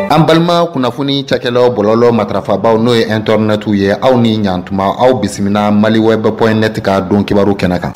An balima kunnafoni cakɛlaw bɔlɔlɔ matrafabaw n'o ye internetu ye aw ni ɲantuma aw bisimila maliweb.net ka don kibaru kɛnɛ kan.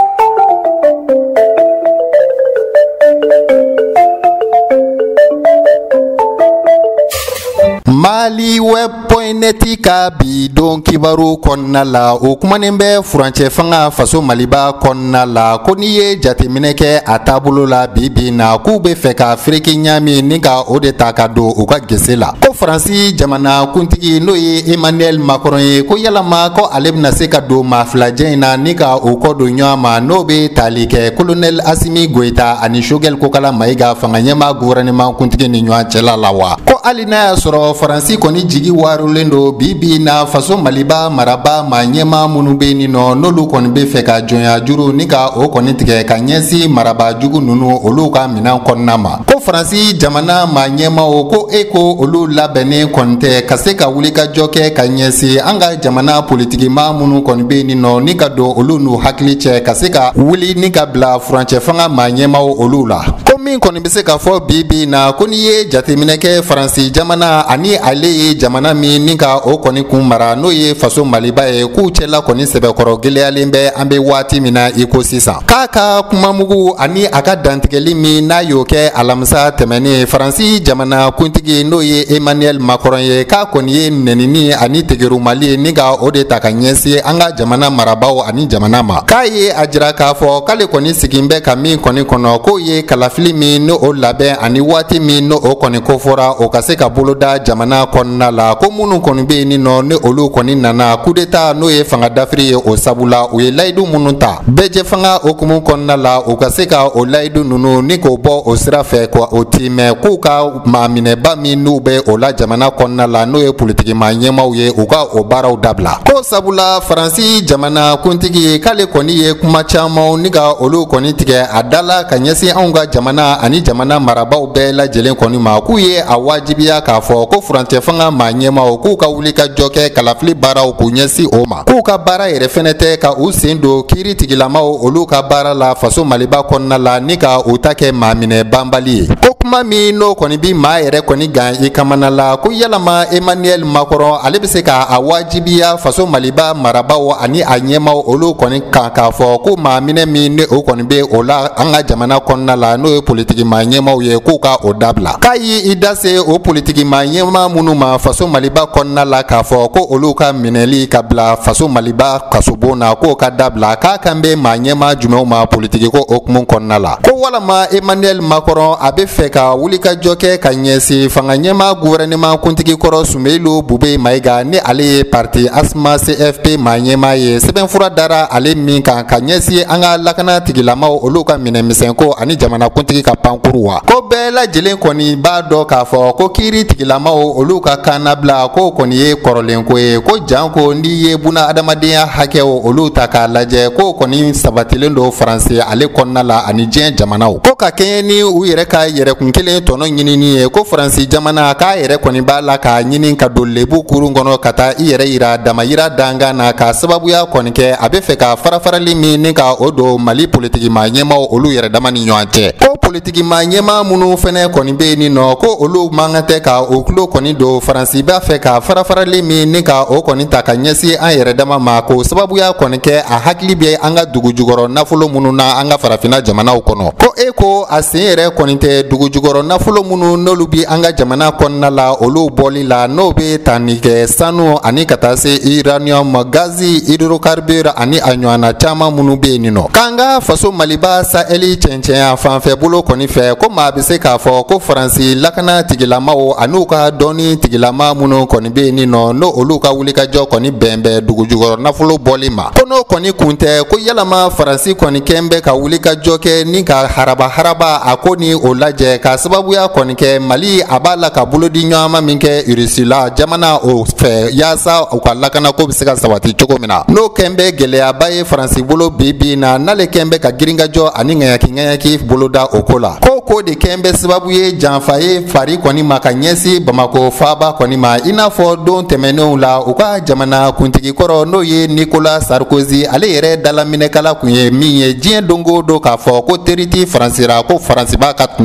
Maliweb.net ka bi don kibaru kɔnɔna la o kumanen bɛ furancɛ fanga faso Maliba kɔnɔna la ko ni ye jateminɛ kɛ a taabolo la bi na k'u bɛ fɛ ka Afriki ɲami ni ka o de ta ka don u ka gese la ko Faransi jamana kuntigi n'o ye Emmanuel Macron ye ko yalama ko ale bɛna se ka don maa filajɛ in na ni ka o kɔ don ɲɔgɔn ma n'o bɛ tali kɛ Colonel Assimi Goïta ani Choguel Kokala Maïga fanga ɲɛma gouvernement kuntigi ni ɲɔgɔn cɛla la wa ko hali n'a y'a sɔrɔ Faransi kɔni jigi warulen do bibi na faso Maliba maraba ma ɲɛma minnu bɛ nin nɔ n'olu kɔni bɛ fɛ ka jɔnya juru ni ka o kɔni tigɛ ka ɲɛsin maraba jugu ninnu olu ka minɛn kɔnɔna ma ko Faransi jamana ma ɲɛmaw ko ko olu labɛnnen kɔni tɛ ka se ka wuli ka jɔ kɛ ka ɲɛsin an ka jamana politigima minnu kɔni bɛ nin nɔ ni ka don olu n'u hakili cɛ ka se ka wuli ni ka bila furancɛ fanga ma ɲɛmaw olu la ko min kɔni bɛ se ka fɔ bibi na ko ni ye jateminɛ kɛ Faransi jamana ani ale ye jamana min ni ka o kɔni kun mara n'o ye faso Maliba ye k'u cɛla kɔni sɛbɛkɔrɔ gɛlɛyalen bɛ an bɛ waati min na i ko sisan k'a ka kumamugu ani a ka dantigɛli min n'a y'o kɛ alamisa tɛmɛnen Faransi jamana kuntigi n'o ye Emmanuel Macron ye k'a kɔni ye nɛnini ani tegerumali ye ni ka o de ta ka ɲɛsin an ka jamana marabaw ani jamana ma k'a ye a jira k'a fɔ k'ale kɔni sigin bɛ ka min kɔni kɔnɔ k'o ye kalafili min n'o labɛn ani waati min n'o kɔni kofɔra o ka se ka boloda jamana kɔnɔna la ko minnu kɔni bɛ yen nɔ ni olu kɔni nana coup d'état n'o ye fanga dafiri ye o sabula u ye layidu minnu ta bɛɛjɛ fanga okumu kɔnɔna la u ka se ka o layidu ninnu ni k'o bɔ o sira fɛ ko o timɛ k'u ka maaminɛba min n'u bɛ o la jamana kɔnɔna la n'o ye politigima ɲɛmaw ye u ka o baaraw dabila ko sabula Faransi jamana kuntigi k'ale kɔni ye kuma camanw ni ka olu kɔni tigɛ a dala ka ɲɛsin anw ka jamana ani jamana marabaw bɛɛ lajɛlen kɔni ma k'u ye a wajibiya k'a fɔ ko furancɛ fanga ma ɲɛmaw k'u ka wuli ka jɔ kɛ kalafili baaraw k'u ɲɛsin o ma k'u ka baara yɛrɛ fɛnɛ tɛ ka u sen don kiiri tigilamaw olu ka baara la faso Maliba kɔnɔna la ni ka u ta kɛ maaminɛ banbali ye ko kuma min n'o kɔni bi maa yɛrɛ kɔni gan i kamana la ko yalama Emmanuel Macron ale bɛ se ka a wajibiya faso Maliba marabaw ani a ɲɛmaw olu kɔni kan k'a fɔ ko maaminɛ min ni o kɔni bɛ o la an ka jamana kɔnɔna la n'o ye politigima ɲɛmaw ye k'u ka o dabila k'a y'i i da se o politigima ɲɛma minnu ma faso Maliba kɔnɔna la k'a fɔ ko olu ka minɛli ka bila faso Maliba kasobon na k'o ka dabila k'a kan bɛ maa ɲɛma jumɛnw ma politigiko okumu kɔnɔna la ko walama Emmanuel Macron a bɛ fɛ ka wuli ka jɔ kɛ ka ɲɛsin fanga ɲɛma gouvernement kuntigi kɔrɔ Soumeylou Boubèye Maïga ni ale ye parti ASMA CFP maa ɲɛma ye sɛbɛnfura dara ale min kan ka ɲɛsin an ka lakana tigilamaw olu ka minɛnmisɛnko ani jamana kuntigi ka pankuru wa ko bɛɛ lajɛlen kɔni b'a dɔn k'a fɔ ko kiiri tigilamaw olu ka kan nabila ko kɔni ye kɔrɔlenko ye ko janko n'i ye buna adamadenya hakɛw olu ta k'a lajɛ ko kɔni sabatilen don Faransi ale kɔnɔna la ani diɲɛ jamanaw ko ka kɛɲɛ ni u yɛrɛ ka yɛrɛkun kelen tɔnɔ ɲinini ye ko Faransi jamana k'a yɛrɛ kɔni b'a la k'a ɲini ka don lebu kurun kɔnɔ ka taa i yɛrɛ yira damayira dangan na ka sababuya kɔni kɛ a bɛ fɛ ka farafarali min ni ka o don Mali politigima ɲɛmaw olu yɛrɛ dama ni ɲɔgɔn cɛ ko politigima ɲɛma minnu fɛnɛ kɔni bɛ nin nɔ ko olu man kan tɛ ka o tulo kɔni don Faransi b'a fɛ ka farafarali min ni ka o kɔni ta ka ɲɛsin an yɛrɛ dama ma ko sababuya kɔni kɛ a hakili bɛ an ka dugu jukɔrɔ nafolo minnu na an ka farafinna jamanaw kɔnɔ ko ko a sen yɛrɛ kɔni tɛ dugu jukɔrɔ nafolo minnu n'olu bi an ka jamana kɔnɔna la olu bɔli la n'o bɛ tani kɛ sanu ani ka taa se uranium gazi hydrocarbure ani a ɲɔgɔnna caman minnu bɛ yen nɔ k'an ka faso Maliba Saheli cɛncɛnya fanfɛ bolo kɔni fɛ ko maa bɛ se k'a fɔ ko Faransi lakana tigilamaw an'u ka dɔnni tigilama minnu kɔni bɛ yen nɔ n'o olu ka wulikajɔ kɔni bɛnbɛn dugu jukɔrɔ nafolo bɔli ma ko n'o kɔni kun tɛ ko yalama Faransi kɔni kɛn bɛ ka wulikajɔ kɛ ni ka haraba a ko ni o lajɛ ka sababuya kɔni kɛ Mali a b'a la ka bolodi ɲɔgɔnma min kɛ Russie la jamana o fɛ yaasa u ka lakana ko bɛ se ka sabati cogo min na n'o kɛn bɛ gɛlɛyaba ye Faransi bolo bi na n'ale kɛn bɛ ka girinkajɔ ani ŋɛɲɛki boloda o ko la ko de kɛn bɛ sababu ye janfa ye fari kɔni ma ka ɲɛsin Bamako faaba kɔni ma i n'a fɔ don tɛmɛnenw la u ka jamana kuntigi kɔrɔ n'o ye Nicolas Sarkozy ale yɛrɛ dalaminɛkala kun ye min ye diɲɛ dongo don k'a fɔ ko teriti Faransira ko Faransi b'a ka tɔnɔ de kɔ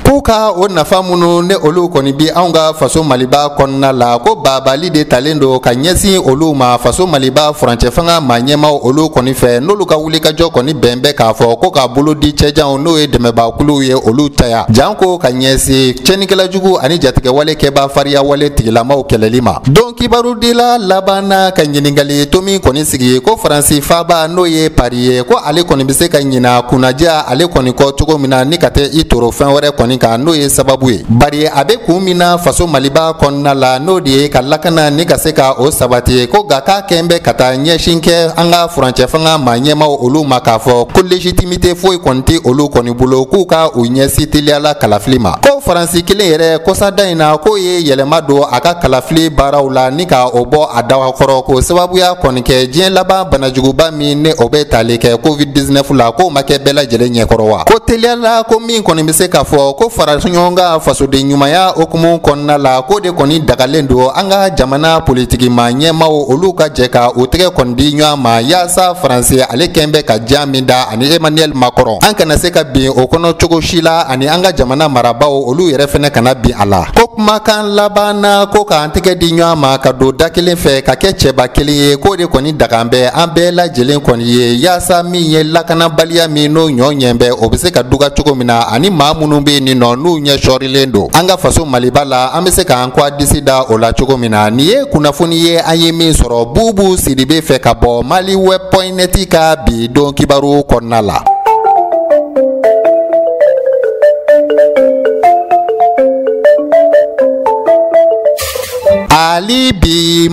k'u ka o nafa minnu ne olu kɔni bi anw ka faso maliba kɔnɔna la ko babali de talen do ka ɲɛsin olu ma faso maliba furancɛ fanga ma ɲɛmaw olu kɔni fɛ n'olu ka wulikajɔ kɔni bɛn bɛ k'a fɔ ko ka bolo di cɛjanw n'o ye dɛmɛbakuluw ye olu taya janko ka ɲɛsin cɛnikɛla jugu ani jatigɛ wale kɛba fariya wale tigilamaw kɛlɛli ma don kibaru dila laban na ka ɲiningali to min kɔni sigi ko faransi faba n'o ye pari ye ko ale kɔni bɛ se ka ɲina kunnaja ale kɔni kɔ cogo min na ni ka tɛ i toro fɛn wɛrɛ kɔni kan n'o ye sababu ye bari a bɛ kun min na faso maliba kɔnɔna la n'o de ye ka lakana ni ka se ka o sabati ko nka k'a kɛn bɛ ka taa ɲɛsin kɛ an ka furancɛ fanga ma ɲɛmaw olu ma k'a fɔ ko légitimité foyi kɔni tɛ olu kɔni bolo k'u ka u ɲɛsin teliyala kalafili ma ko faransi kelen yɛrɛ kɔsada in na k'o ye yɛlɛma don a ka kalafili baaraw la ni ka o bɔ a dawa kɔrɔ ko sababuya kɔni kɛ diɲɛ laban banajuguba min ni o bɛ tali kɛ covid-19 la k'o ma kɛ bɛɛ lajɛlen ɲɛkɔrɔ wa ko teliyala ko min kɔni bɛ se ka fɔ ko faraɲɔgɔn ka fasoden ɲumanya okumu kɔnɔna la ko de kɔni dagalen don an ka jamana politiki ma ɲɛmaw olu ka jɛ ka u tɛgɛ kɔni di ɲɔgɔn ma yaasa faransi ale kɛn bɛ ka jan min da ani Emmanuel Macron an kana se ka bin o kɔnɔ cogo si la ani an ka jamana marabaw olu yɛrɛ fɛnɛ kana bin a la ko kumakan laban na ko k'an tɛgɛ di ɲɔgɔn ma ka don da kelen fɛ ka kɛ cɛba kelen ye k'o de kɔni dagan bɛ an bɛɛ lajɛlen kɔni ye yaasa min ye lakanabaliya min n'o ɲɔ ɲɛ bɛ o bɛ se ka duga cogo min na ani maa minnu bɛ nin nɔ n'u ɲɛ sɔrilen don an ka faso maliba la an bɛ se k'an kɔ disi da o la cogo min na nin ye kunnafoni ye an ye min sɔrɔ bubu sidibe fɛ ka bɔ maliweb.net ka bi don kibaru kɔnɔna la. Ali bi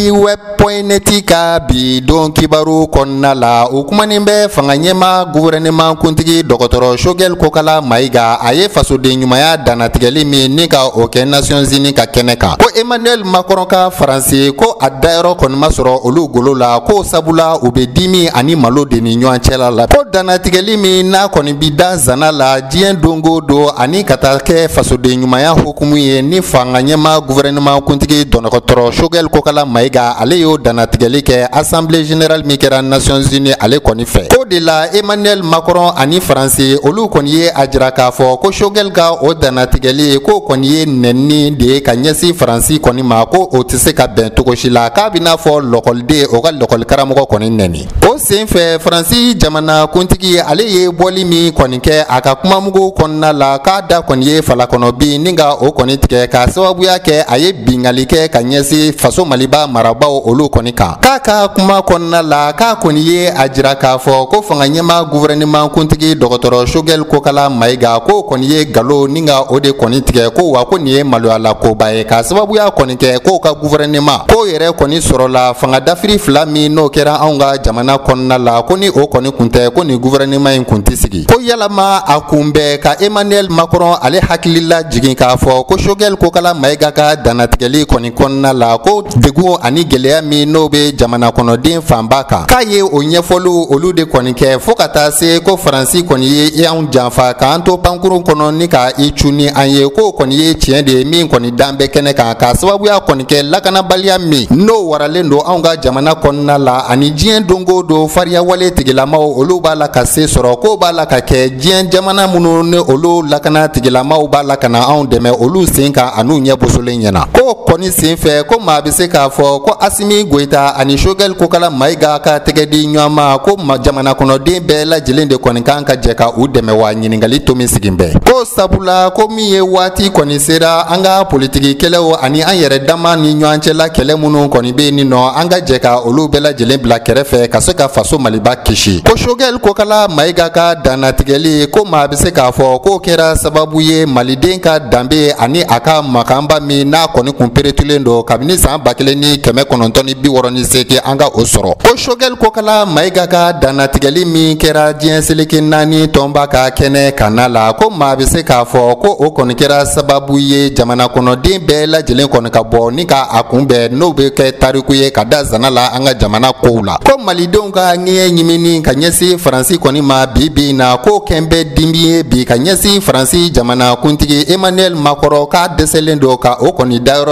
maliweb.net ka bi don kibaru kɔnɔna la o kumanin bɛ fanga ɲɛma gouvernement kuntigi dɔgɔtɔrɔ Choguel Kokala Mayiga a ye fasoden ɲumanya danatigɛli min ni ka o kɛ Nations Unies ka kɛnɛ kan ko Emmanuel Macron ka Faransi ko a dayɔrɔ kɔni ma sɔrɔ olu golo la ko sabula u bɛ dimi ani malo de ni ɲɔgɔn cɛla la ko danatigɛli min n'a kɔni bi da zana la diɲɛ dongo don ani ka taa kɛ fasoden ɲumanya hukumu ye ni fanga ɲɛma gouvernement kuntigi dɔgɔtɔrɔ Choguel Kokala Mayiga ale y'o danatigɛli kɛ Assemblée générale min kɛra Nations Unies ale kɔni fɛ ko de la Emmanuel Macron ani Faransi olu kɔni ye a jira k'a fɔ ko Choguel ka o danatigɛli ko kɔni ye nɛnni de ye ka ɲɛsin Faransi kɔni ma ko o tɛ se ka bɛn cogo si la k'a bɛ n'a fɔ lɔkɔliden o ka lɔkɔli karamɔgɔ kɔni nɛni o sen fɛ Faransi jamana kuntigi ale ye bɔli min kɔni kɛ a ka kumamugu kɔnɔna la k'a da kɔni ye falakɔnɔ bin ni ka o kɔni tigɛ ka sababuya kɛ a ye bingali kɛ ka ɲɛsin faso maliba marabaw olu kɔni kan k'a ka kuma kɔnɔna la k'a kɔni ye a jira k'a fɔ ko fanga ɲɛma gouvernement kuntigi dɔgɔtɔrɔ Choguel Kokala Mayiga ko kɔni ye galo ni ka o de kɔni tigɛ ko wa ko nin ye maloyala koba ye ka sababuya kɔni kɛ ko ka gouvernement ko yɛrɛ kɔni sɔrɔla fanga dafiri fila min n'o kɛra anw ka jamana kɔnɔna la ko ni o kɔni kun tɛ ko nin gouvernement in kun tɛ sigi ko yalama a kun bɛ ka Emmanuel Macron ale hakilila jigin k'a fɔ ko Choguel Kokala Mayiga ka danatigɛli kɔni kɔnɔna la ko degun ani gɛlɛya min n'o bɛ jamana kɔnɔden fanba kan k'a ye o ɲɛfɔliw olu de kɔni kɛ fo ka taa se ko Faransi kɔni ye anw janfa k'an to pankurun kɔnɔ ni ka i cunni an ye ko kɔni ye tiɲɛ de ye min kɔni dan bɛ kɛnɛ kan ka sababuya kɔni kɛ lakanabaliya min n'o waralen don anw ka jamana kɔnɔna la ani diɲɛ dongo don fariya wale tigilamaw olu b'a la ka se sɔrɔ ko b'a la ka kɛ diɲɛ jamana minnu ni olu lakana tigilamaw b'a la ka na anw dɛmɛ olu sen kan an'u ɲɛ bosolen ɲɛna ko kɔni sen fɛ ko maa bɛ se k'a fɔ ko Asimi Goita ani Choguel Kokala Mayiga ka tɛgɛ di ɲɔgɔn ma ko jamana kɔnɔden bɛɛ lajɛlen de kɔni kan ka jɛ ka u dɛmɛ wa ɲininkali to min sigin bɛɛ ko sabula ko min ye waati kɔni sera an ka politiki kɛlɛw ani an yɛrɛ dama ni ɲɔgɔn cɛla kɛlɛ minnu kɔni bɛ nin nɔ an ka jɛ ka olu bɛɛ lajɛlen bila kɛrɛfɛ ka se ka faso maliba kisi ko Choguel Kokala Mayiga ka danatigɛli ko maa bɛ se k'a fɔ k'o kɛra sababu ye maliden ka danbe ani a ka makanba min n'a kɔni kun peretulen don kabini san 1968 an ka o sɔrɔ ko Choguel Kokala Mayiga ka danatigɛli min kɛra diɲɛ seleke 4 tɔnba ka kɛnɛ kana la ko maa bɛ se k'a fɔ ko o kɔni kɛra sababu ye jamana kɔnɔden bɛɛ lajɛlen kɔni ka bɔ ni ka a kunbɛn n'o bɛ kɛ tariku ye ka da zana la an ka jamana kow la ko malidenw ka ɲɛ ɲimini ka ɲɛsin Faransi kɔni ma bi na ko kɛn bɛ dimi ye bi ka ɲɛsin Faransi jamana kuntigi Emmanuel Macron k'a dɛsɛlen don ka o kɔni dayɔrɔ sɔrɔ a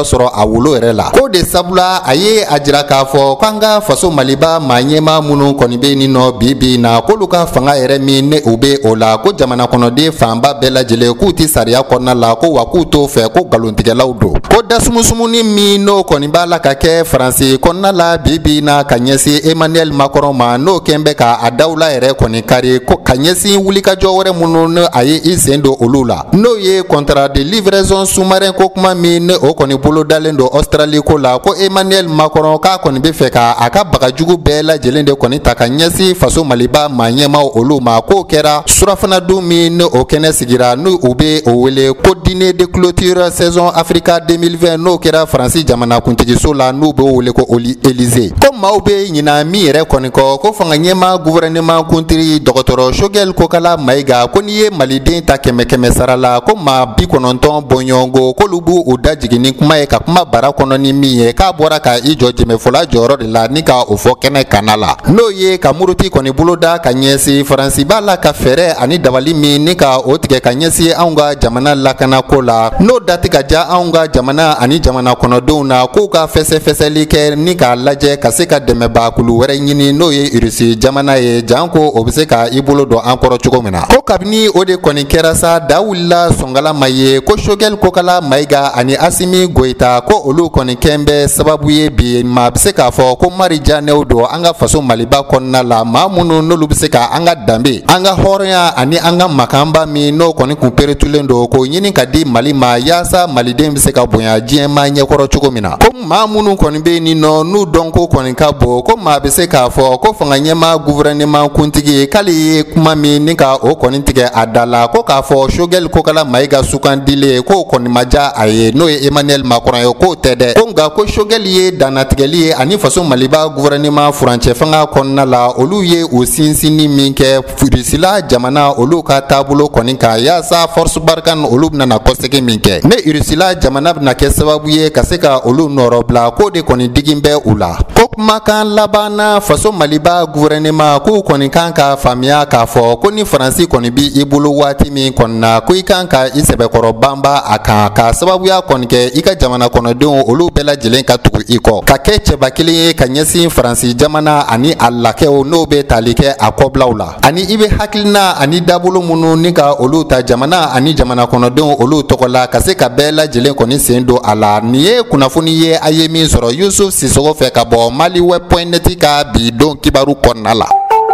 wolo yɛrɛ la ko de sabula a ye a jira k'a fɔ k'an ka faso maliba maa ɲɛma minnu kɔni bɛ nin nɔ bi na k'olu ka fanga yɛrɛ min ne u bɛ o la ko jamana kɔnɔden fanba bɛɛ lajɛlen k'u tɛ sariya kɔnɔna la ko wa k'u t'o fɛ ko nkalontigɛlaw don ko dasumusumuni min n'o kɔni b'a la ka kɛ faransi kɔnɔna la bi na ka ɲɛsin Emmanuel Macron ma n'o kɛn bɛ ka a dawula yɛrɛ kɔni kari ko ka ɲɛsin wulikajɔ wɛrɛ minnu ne a ye i sen don olu la n'o ye contrat de livraison sous-marin ko kuma min ne o kɔni bolo dalen don Australie ko la ko Emmanuel Macron k'a kɔni bɛ fɛ ka a ka bagajugu bɛɛ lajɛlen de kɔni ta ka ɲɛsin faso maliba maa ɲɛmaw olu ma k'o kɛra surafana dun min ne o kɛnɛ sigira n'u u bɛ o wele ko dîner de clôture saison Africa 2020 n'o kɛra Faransi jamana kuntigiso la n'u bɛ wele ko Élysée ko maaw bɛ ɲina min yɛrɛ kɔni kɔ ko fanga ɲɛma gouvernement kuntigi dɔgɔtɔrɔ Choguel Kokala Mayiga ko n'i ye maliden ta kɛmɛ sara la ko maa 90 bɔɲɔgɔnko k'olu b'u u da jigin ni kuma ye ka kuma bara kɔnɔ ni min ye k'a bɔra ka i jɔ jɛmɛfɔla jɔyɔrɔ de la ni ka o fɔ kɛnɛ kana la n'o ye ka muruti kɔni bolo da ka ɲɛsin Faransi b'a la ka fɛɛrɛ ani dabali min ni ka o tigɛ ka ɲɛsin anw ka jamana lakanako la n'o dati ka ja anw ka jamana ani jamana kɔnɔdenw na k'u ka fɛsɛfɛsɛli kɛ ni k'a lajɛ ka se ka dɛmɛbakulu wɛrɛ ɲini n'o ye Rusi jamana ye janko o bɛ se ka i bolo don an kɔrɔ cogo min na ko kabini o de kɔni kɛra sa da wulila sɔngala ye ko Choguel Kokala Mayiga ani Asimi Goita ko olu kɔni kɛn bɛ sababu ye bi maa bɛ se k'a fɔ ko marijanɛw don an ka faso maliba kɔnɔna la maa minnu n'olu bɛ se ka an ka danbe an ka hɔrɔnya ani an ka makanba min n'o kɔni kun peretulen don k'o ɲini ka di Mali ma yaasa maliden bɛ se ka bonya diɲɛma ɲɛkɔrɔ cogo min na ko maa minnu kɔni bɛ nin nɔ n'u dɔn ko kɔni ka bon ko maa bɛ se k'a fɔ ko fanga ɲɛma gouvernement kuntigi k'ale ye kuma min ni ka o kɔni tigɛ a da la ko k'a fɔ Choguel Kokala Mayiga sukandilen k'o kɔni ma diya a ye n'o ye Emmanuel Macron ye k'o tɛ dɛ ko nka ko Choguel ye dannatigɛli ye ani faso maliba gouvernement furancɛ fanga kɔnɔna la olu ye o sinsinni min kɛ Rusila jamana olu ka taabolo kɔni kan yaasa force Barkhane olu bɛna kɔsegin min kɛ ne Rusila jamana bɛna kɛ sababu ye ka se ka olu nɔrɔ bila k'o de kɔni digin bɛ u la ko kumakan laban na faso maliba gouvernement k'u kɔni kan ka faamuya k'a fɔ ko ni Faransi kɔni bi i bolo waati min kɔni na ko i kan ka i sɛbɛkɔrɔ banba a kan ka sababuya kɔni kɛ i ka jamana kɔnɔdenw olu bɛɛ lajɛlen ka tugu i kɔ ka kɛ cɛba kelen ye ka ɲɛsin Faransi jamana ani a lakɛw n'o bɛ tali kɛ a kɔblaw la ani i bɛ hakilina ani dabolo minnu ni ka olu ta jamana ani jamana kɔnɔdenw olu tɔgɔ la ka se ka bɛɛ lajɛlen kɔni sen don a la nin ye kunnafoni ye a ye min sɔrɔ Yusuf Sissogo fɛ ka bɔ maliweb.net ka bi don kibaru kɔnɔna la.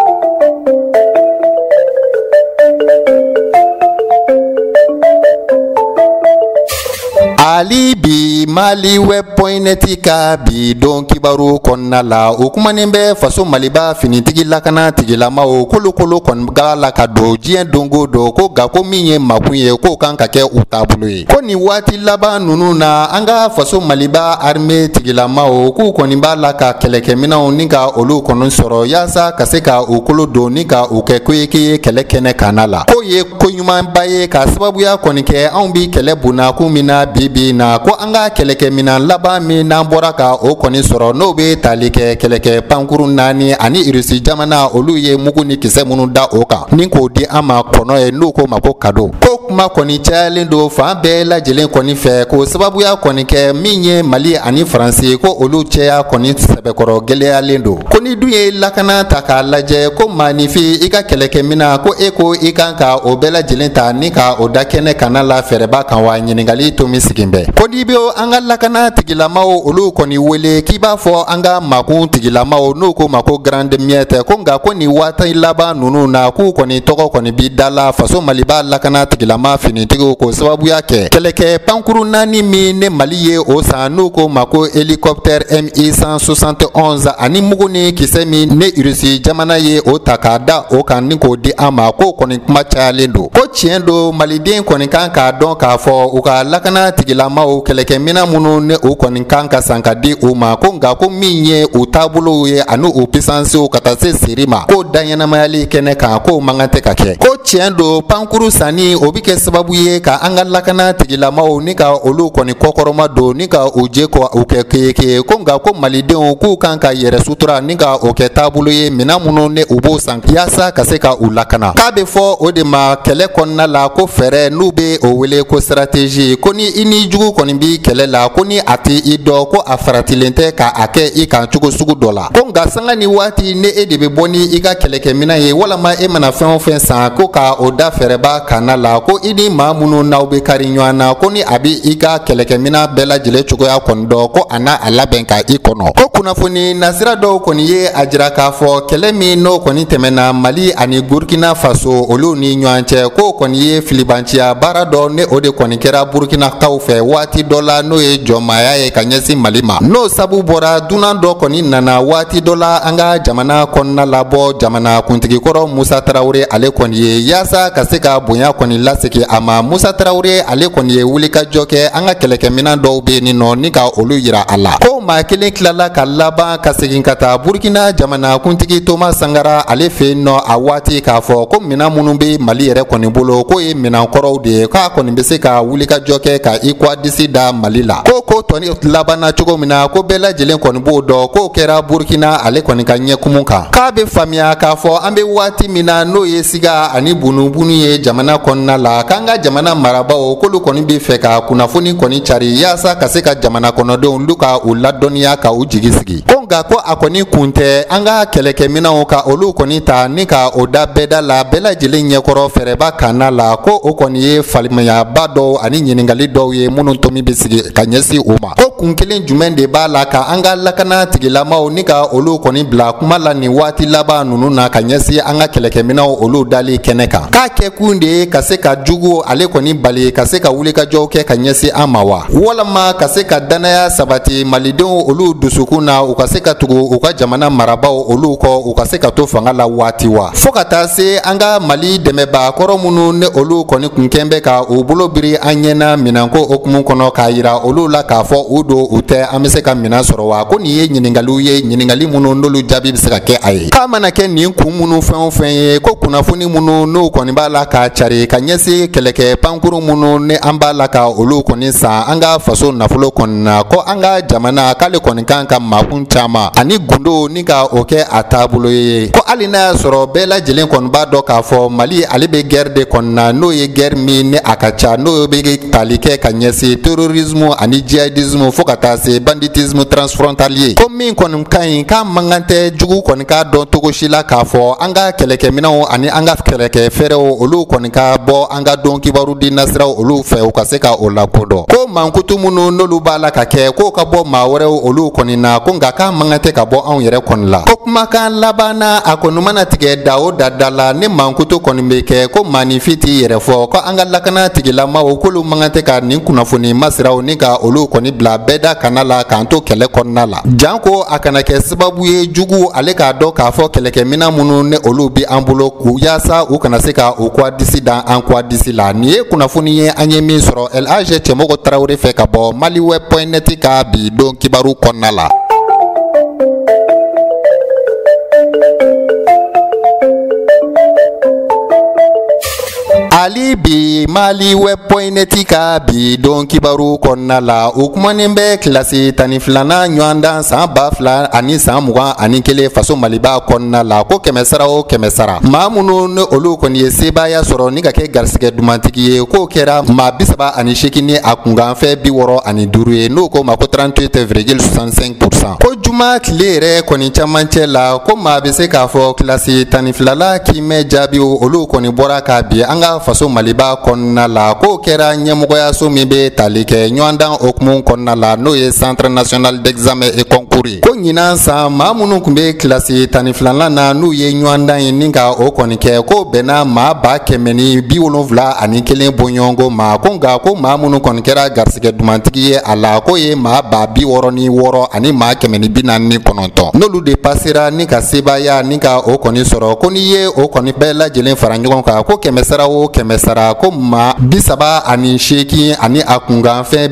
Ali bi maliweb.net ka bi don kibaru kɔnɔna la o kumanen bɛ faso maliba finitigi lakana tigilamaw kolokolo kɔni b'a la ka don diɲɛ dongo don ko nka ko min ye makun ye k'o kan ka kɛ u taabolo ye ko nin waati laban ninnu na an ka faso maliba armée tigilamaw k'u kɔni b'a la ka kɛlɛkɛminɛnw ni ka olu kɔni sɔrɔ yaasa ka se ka u kolo don ni ka u kɛ koyeke ye kɛlɛ kɛnɛ kana la k'o ye koɲumanba ye ka sababuya kɔni kɛ anw bi kɛlɛ bonnakun min na bi na ko an ka kɛlɛkɛminan laban min n'an bɔra ka o kɔni sɔrɔ n'o bɛ tali kɛ kɛlɛkɛ pankuru 4 ani Rusi jamana olu ye mugu ni kisɛ minnu da o kan ni k'o di an ma kɔnɔ ye n'o ko ma ko kado ko kuma kɔni cayalen don fan bɛɛ lajɛlen kɔni fɛ ko sababuya kɔni kɛ min ye Mali ani Faransi ko olu cɛya kɔni sɛbɛkɔrɔ gɛlɛyalen don ko ni dun ye lakana ta k'a lajɛ ko maanifin i ka kɛlɛkɛminan ko e ko i kan ka o bɛɛ lajɛlen ta ni ka o da kɛnɛ kana la fɛrɛba kan wa ɲininkali to min sigin bɛ ko n'i bɛ an ka lakana tigilamaw olu kɔni wele k'i b'a fɔ an ka makun tigilamaw n'o ko ma ko grande miette ko nka ko nin waati laban ninnu na k'u kɔni tɔgɔ kɔni bi da la faso maliba lakana tigilama finitigiw ko sababuya kɛ kɛlɛkɛ pankuru 4 min ne Mali ye o san n'o ko ma ko hélicoptère Mi 171 ani mugu ni kisɛ min ne Rusi jamana ye o ta k'a da o kan ni k'o di an ma k'o kɔni kuma cayalen don ko tiɲɛ don maliden kɔni kan k'a dɔn k'a fɔ u ka lakana tigilamaw kɛlɛkɛminan minnu ne o kɔni kan ka san ka di u ma ko nka ko min ye u taabolow ye ani u puissancew ka taa se seri ma k'o daɲɛnamayali kɛnɛ kan k'o man kan tɛ ka kɛ ko tiɲɛ don pankuru sanni o bɛ kɛ kɛ sababu ye ka an ka lakana tigilamaw ni ka olu kɔni kɔkɔrɔma don ni ka u je ko u kɛ keke ko nka ko malidenw k'u kan ka yɛrɛ sutura ni ka o kɛ taabolo ye mina minnu ne u b'o san yaasa ka se ka u lakana k'a bɛ fɔ o de ma kɛlɛ kɔnɔna la ko fɛɛrɛ n'u bɛ o wele ko stratégie ko ni i ni jugu kɔni bi kɛlɛ la ko ni a tɛ i dɔn ko a faratilen tɛ ka a kɛ i kan cogo sugu dɔ la ko nka sanga ni waati ne e de bɛ bɔ ni i ka kɛlɛkɛminɛn ye walama e mana fɛn o fɛn san ko ka o da fɛrɛba kanna la ko i ni maa minnu n'aw bɛ kari ɲɔgɔn na ko ni a bɛ i ka kɛlɛkɛminɛn bɛɛ lajɛlen cogoya kɔni dɔn ko a n'a a labɛn ka i kɔnɔ ko kunnafoni nasira dɔw kɔni ye a jira k'a fɔ kɛlɛ min n'o kɔni tɛmɛna Mali ani Burkina Faso olu ni ɲɔgɔn cɛ k'o kɔni ye filibanciya baara dɔ ne o de kɔni kɛra Burkinakaw fɛ waati dɔ la n'o ye jɔnmaaya ye ka ɲɛsin Mali ma n'o sabu bɔra dunan dɔ kɔni nana waati dɔ la an ka jamana kɔnɔna labɔ jamana kuntigi kɔrɔ Musa Tarawele ale kɔni ye yaasa ka se ka bonya kɔni lasegi a ma Musa Tarawele ale kɔni ye wulikajɔ kɛ an ka kɛlɛkɛminɛn dɔw bɛ yen nɔ ni ka olu yira a la ko maa kelen tilala ka laban ka segin ka taa Burkina jamana kuntigi Thomas Sankara ale fɛ yen nɔ a waati k'a fɔ ko minɛn minnu bɛ Mali yɛrɛ kɔni bolo k'o ye minɛn kɔrɔw de ye k'a kɔni bɛ se ka wulikajɔ kɛ ka i kɔ disi da Mali la ko tɔni labanna cogo min na ko bɛɛ lajɛlen kɔni b'o dɔn k'o kɛra Burkina ale kɔni ka ɲɛkumu kan k'a bɛ faamuya k'a fɔ an bɛ waati min na n'o ye siga ani bunubunu ye jamana kɔnɔna la k'an ka jamana marabaaw k'olu kɔni bɛ fɛ ka kunnafoni kɔni cari yaasa ka se ka jamana kɔnɔdenw olu ka u ladɔnniya ka u jigi sigi ko nka ko a kɔni kun tɛ an ka kɛlɛkɛminɛnw ka olu kɔni ta ni ka o da bɛɛda la bɛɛ lajɛlen ɲɛkɔrɔ fɛrɛba kanna la ko o kɔni ye faamuyaba dɔw ani ɲininkali dɔw ye minnu tomi bɛ sigi ka ɲɛsin u ma ko kun kelen jumɛn de b'a la ka an ka lakana tigilamaw ni ka olu kɔni bila kuma la nin waati laban ninnu na ka ɲɛsin an ka kɛlɛkɛminɛnw olu dali kɛnɛ kan k'a kɛ kun de ye ka se ka jugu ale kɔni bali ka se ka wulikajɔw kɛ ka ɲɛsin an ma wa walama ka se ka danaya sabati malidenw olu dusukun na u ka se ka tugu u ka jamana marabaaw olu kɔ u ka se ka to fanga la waati wa fo ka taa se an ka Mali dɛmɛbaakɔrɔ minnu ne olu kɔni kun kɛn bɛ ka u bolo biri an ɲɛna minɛnko hukumu kɔnɔ k'a yira olu la k'a fɔ u don u tɛ an bɛ se ka minɛn sɔrɔ wa ko nin ye ɲininkaliw ye ɲininkali minnu n'olu jaabi bɛ se ka kɛ a ye k'a mana kɛ nin kun minnu fɛn o fɛn ye ko kunnafoni minnu n'o kɔni b'a la k'a cari ka ɲɛsin kɛlɛkɛ pankuru minnu ne an b'a la ka olu kɔni san an ka faso nafolo kɔni na ko an ka jamana k'ale kɔni kan ka maakun caman ani gundo ni ka o kɛ a taabolo ye ko hali n'a y'a sɔrɔ bɛɛ lajɛlen kɔni b'a dɔn k'a fɔ Mali ale bɛ guerre de kɔni na n'o ye guerre min ni a ka ca n'o bɛ tali kɛ ka ɲɛsin terrorisme ani djihadisme fo ka taa se banditisme transfrontalier ko min kɔni ka ɲi k'a man kan tɛ jugu kɔni k'a dɔn cogo si la k'a fɔ an ka kɛlɛkɛminɛnw ani an ka kɛlɛkɛ fɛrɛw olu kɔni ka bɔ an ka dɔn kibaru di nasiraw olu fɛ u ka se ka o lakodɔn ko mankutu minnu n'olu b'a la ka kɛ k'o ka bɔ maa wɛrɛw olu kɔni na ko nka k'a man kan tɛ ka bɔ anw yɛrɛ kɔni la ko kumakan laban na a kɔni mana tigɛ da o da la ni mankutu kɔni bɛ kɛ ko maanifin t'i yɛrɛ fɔ ko an ka lakana tigilamaw k'olu man kan tɛ ka nin kunnafoni masiraw ni ka olu kɔni bila bɛɛ da kana la k'an to kɛlɛ kɔnɔna la janko a kana kɛ sababu ye jugu ale k'a dɔn k'a fɔ kɛlɛkɛminɛn minnu ne olu bi an bolo k'u yaasa u kana se ka u kɔ disi da an kɔ disi la nin ye kunnafoni ye an ye min sɔrɔ LAG Cɛmɔgɔ Tarawele fɛ ka bɔ maliweb.net ka bi don kibaru kɔnɔna la. Ali bi maliweb.net ka bi don kibaru kɔnɔna la o kumanen bɛ kilasi 12nan ɲɔgɔn dan san 2000 ani san 21 faso Maliba kɔnɔna la ko kɛmɛ sara o kɛmɛ sara maa minnu ni olu kɔni ye sebaaya sɔrɔ ni ka kɛ garisɛgɛ dumantigi ye k'o kɛra maa 38 ni a kunkanfɛ 65 ye n'o ko ma ko 38,65%. ko juma tile yɛrɛ kɔni camancɛ la ko maa bɛ se k'a fɔ kilasi 12la kiimɛ jaabiw olu kɔni bɔra ka bi an ka faso Maliba kɔnɔna la k'o kɛra ɲɛmɔgɔyaso min bɛ tali kɛ ɲɔgɔndan hukumu kɔnɔna la n'o ye Centre National d'Examen et Concours ye ko ɲinan san maa minnu tun bɛ kilasi 12lan na n'u ye ɲɔgɔndan ye ni ka o kɔni kɛ ko bɛnna maa 171 bɔɲɔgɔnko ma ko nka ko maa minnu kɔni kɛra garisɛgɛ dumantigi ye a la k'o ye maa 66 ani maa 149 n'olu de pasera ni ka sebaaya ni ka o kɔni sɔrɔ ko n'i ye o kɔni bɛɛ lajɛlen fara ɲɔgɔn kan ko kɛmɛ sara o kɛmɛ sara ko maa 38 ani a kunkanfɛn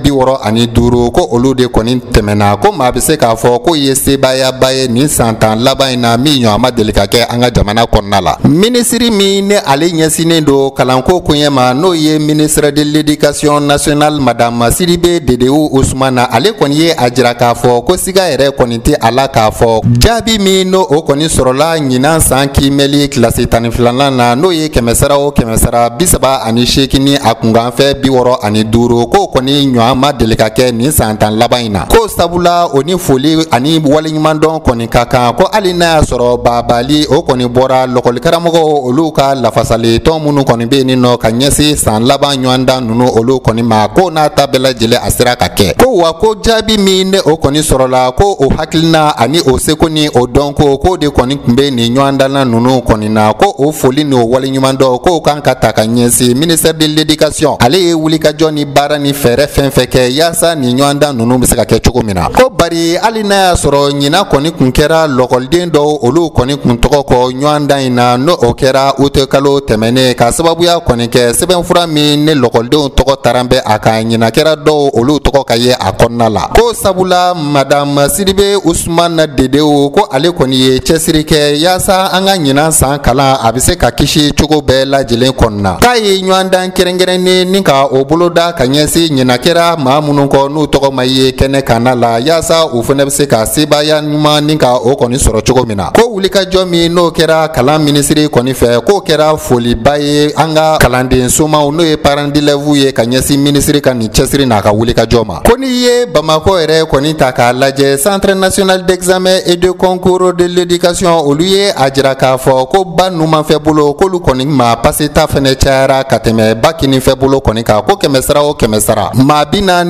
65 ko olu de kɔni tɛmɛna ko maa bɛ se k'a fɔ ko ye sebayaba ye nin san 10 laban in na min ɲɔgɔn ma deli ka kɛ an ka jamana kɔnɔna la. Minisiri min ne ale ɲɛsinnen don kalanko koɲɛ ma n'o ye ministre de l'éducation nationale madame Sidibe Dedewu Usumana ale kɔni ye a jira k'a fɔ ko siga yɛrɛ kɔni tɛ a la k'a fɔ jaabi min n'o o kɔni sɔrɔla ɲinan san kimɛli kilasi 12nan na n'o ye kɛmɛ sara o kɛmɛ sara 38 ni a kunkanfɛ 65 k'o kɔni ɲɔgɔn ma deli ka kɛ nin san 10 laban in na ko sabula o ni foli ani waleɲumandɔn kɔni ka kan ko hali n'a y'a sɔrɔ babali o kɔni bɔra lɔkɔlikaramɔgɔw olu ka lafasali tɔn minnu kɔni bɛ yen nɔ ka ɲɛsin san laban ɲɔgɔndan ninnu olu kɔni ma ko n'a ta bɛɛ lajɛlen a sera ka kɛ ko wa ko jaabi min ne o kɔni sɔrɔla ko o hakilina ani o seko ni o dɔn ko de kɔni tun bɛ nin ɲɔgɔndan ninnu kɔni na ko o foli ni o waleɲumandɔn k'o kan ka ta ka ɲɛsin ministère de l'éducation ale ye wulikajɔ ni baara ni fɛɛrɛ fɛn fɛn kɛ yaasa nin ɲɔgɔndan ninnu bɛ se ka kɛ cogo min na ko bari hali n'a y'a sɔrɔ ɲinan kɔni kun kɛra lɔkɔliden dɔw olu kɔni kun tɔgɔ kɔ ɲɔgɔndan in na n'o o kɛra ute kalo tɛmɛnen ka sababuya kɔni kɛ sɛbɛnfura min ne lɔkɔlidenw tɔgɔ taran bɛ a kan ɲinan kɛra dɔw olu tɔgɔ ka ye a kɔnɔna la ko sabula madame Sidibe Usumana Dedewu ko ale kɔni ye cɛsiri kɛ yaasa an ka ɲinan san kalan a bɛ se ka kisi cogo bɛɛ lajɛlen kɔnɔna k'a ye ɲɔgɔndan kɛrɛnkɛrɛnnen ni ka o boloda ka ɲɛsin ɲinan kɛra maa minnu kɔ n'u tɔgɔ ma ye kɛnɛ kan la yaasa u fana bɛ se ka sebaya ɲuman ni ka o kɔni sɔrɔ cogo min na ko wulikajɔ min n'o kɛra kalan minisiri kɔni fɛ k'o kɛra foliba ye an ka kalanden somaw n'o ye parents d'élèves ye ka ɲɛsin minisiri ka nin cɛsiri n'a ka wulikajɔ ma ko n'i ye Bamako yɛrɛ kɔni ta k'a lajɛ centre national d'examen et de concours de l'éducation olu ye a jira k'a fɔ ko ba numanfɛ bolo k'olu kɔni ma paseta fɛnɛ cayara ka tɛmɛ ba kininfɛ bolo kɔni kan ko kɛmɛ sara o kɛmɛ sara maa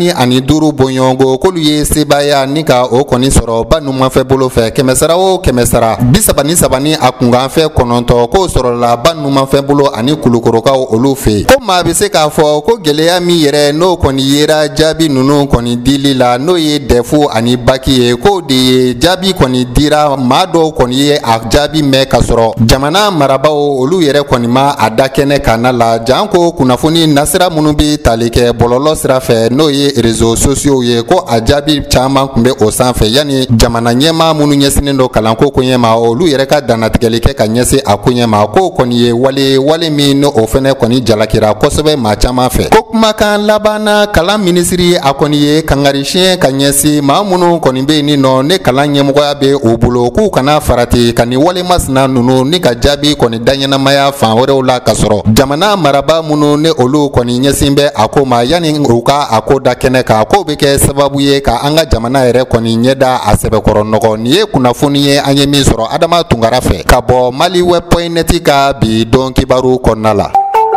45 bɔɲɔgɔnko k'olu ye sebaya ni ka o kɔni sɔrɔ ba numanfɛ bolo fɛ kɛmɛ sara o kɛmɛ sara 33 a kunkanfɛ 9 k'o sɔrɔla ba numanfɛ bolo ani kulukorokaw olu fɛ ko maa bɛ se k'a fɔ ko gɛlɛya min yɛrɛ n'o kɔni yera jaabi ninnu kɔni dili la n'o ye dɛfu ani baki ye k'o de ye jaabi kɔni dira maa dɔw kɔni ye a jaabi mɛn ka sɔrɔ jamana marabaw olu yɛrɛ kɔni ma a da kɛnɛ kan la jan ko kunnafoni nasira minnu bɛ tali kɛ bɔlɔlɔ sira fɛ n'o ye réseaux sociaux ye ko a jaabi caman tun bɛ o sanfɛ yanni jamana ɲɛmaa minnu ɲɛsinnen don kalanko koɲɛ ma olu yɛrɛ ka dannatigɛli kɛ ka ɲɛsin a koɲɛ ma k'o kɔni ye wale min n'o fɛnɛ kɔni jalakira kosɛbɛ maa caman fɛ ko kumakan laban na kalan minisiri a kɔni ye kangarisiɲɛ ka ɲɛsin maa minnu kɔni bɛ yen nɔ ne kalan ɲɛmɔgɔya bɛ u bolo k'u kana farati ka nin wale masina ninnu ni ka jaabi kɔni daɲɛnamaya fan wɛrɛw la ka sɔrɔ jamana maraba minnu ne olu kɔni ɲɛsin bɛ a ko ma yanni u ka a ko da kɛnɛ kan k'o bɛ kɛ sababu ye ka an ka jamana yɛrɛ kɔni ɲɛda a sɛbɛkɔrɔ nɔgɔ nin ye kunnafoni ye an ye min sɔrɔ Adama Tunkara fɛ ka bɔ maliweb.net ka bi don kibaru kɔnɔna la.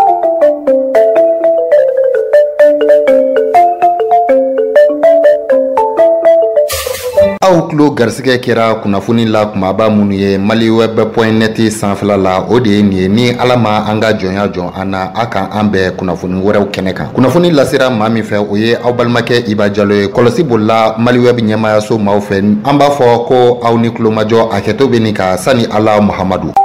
aw tulo garisɛgɛ kɛra kunnafoni la kumaba minnu ye maliweb.net sanfɛla la o de ye nin ye ni ala ma an ka jɔnya jɔn an na a kan an bɛɛ kunnafoni wɛrɛw kɛnɛ kan kunnafoni lasera maa min fɛ o ye aw balimakɛ Iba Jalo ye kɔlɔsi bolila maliweb ɲɛmayaso maaw fɛ an b'a fɔ ko aw ni tulomajɔ a kɛtɔ bɛ nin ka sani Ala Muhamadu